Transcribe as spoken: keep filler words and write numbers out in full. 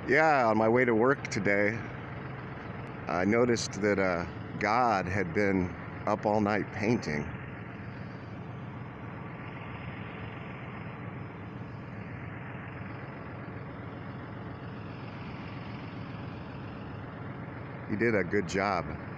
Yeah, on my way to work today, I noticed that uh, God had been up all night painting. He did a good job.